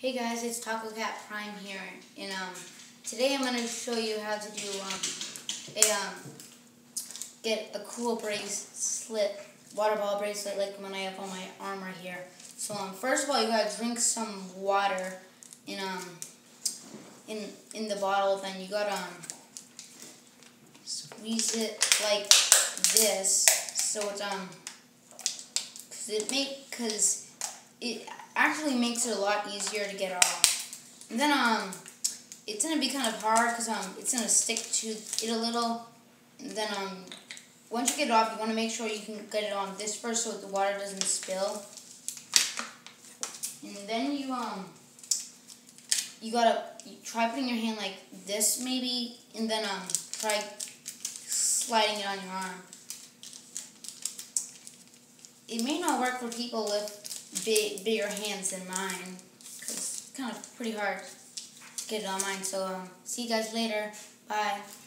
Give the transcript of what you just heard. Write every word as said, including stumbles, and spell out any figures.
Hey guys, it's Taco Cat Prime here, and um, today I'm going to show you how to do um, a um, get a cool bracelet, water ball bracelet, like when I have on my arm right here. So um, first of all, you gotta drink some water in um in in the bottle. Then you gotta um, squeeze it like this, so it's um, cause it make cause it actually makes it a lot easier to get off. And then um, it's gonna be kind of hard because um, it's gonna stick to it a little. And then um, once you get it off, you want to make sure you can get it on this first so the water doesn't spill. And then you um, you gotta you try putting your hand like this maybe, and then um, try sliding it on your arm. It may not work for people with big, bigger hands than mine, because it's kind of pretty hard to get it on mine. So um, see you guys later. Bye.